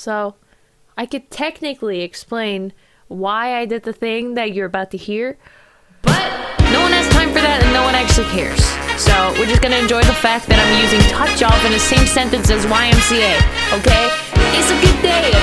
So I could technically explain why I did the thing that you're about to hear, but no one has time for that and no one actually cares. So we're just gonna enjoy the fact that I'm using touch off in the same sentence as YMCA, okay? It's a good day,